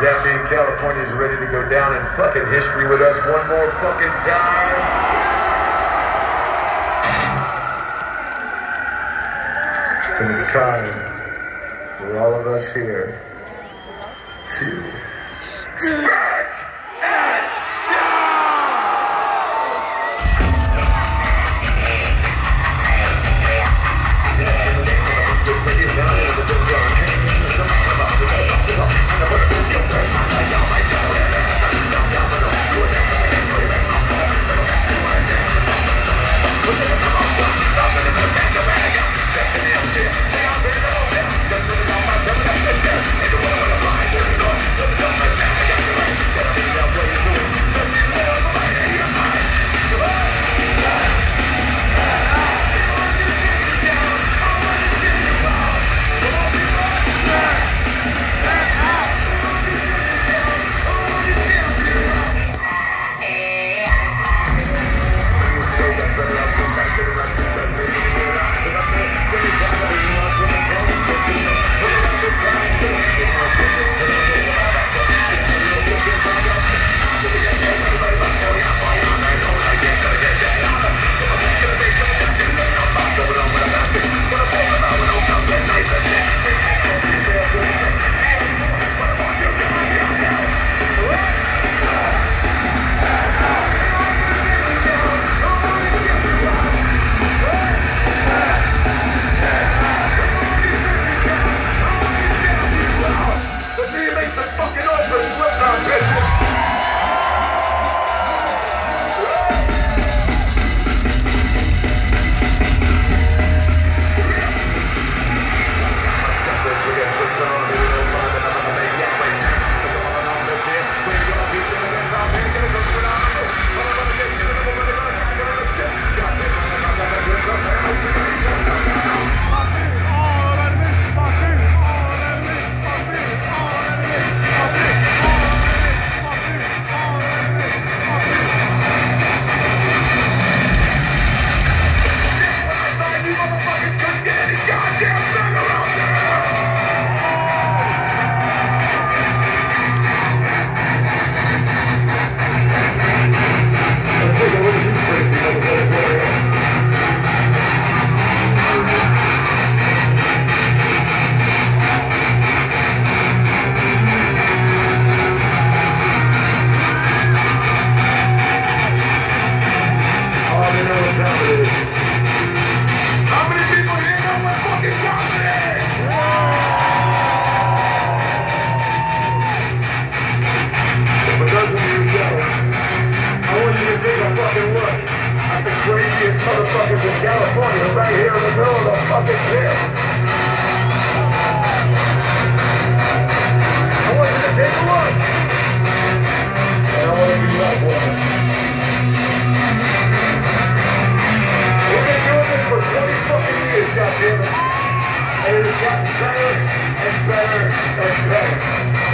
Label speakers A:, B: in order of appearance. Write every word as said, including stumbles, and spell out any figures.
A: Does that mean California's ready to go down in fucking history with us one more fucking time? And it's time for all of us here to spit it motherfuckers in California right here in the middle of the fucking pit. I want you to take a look. And I want to do likewise. We've been doing this for twenty fucking years, goddammit. And it has gotten better and better and better.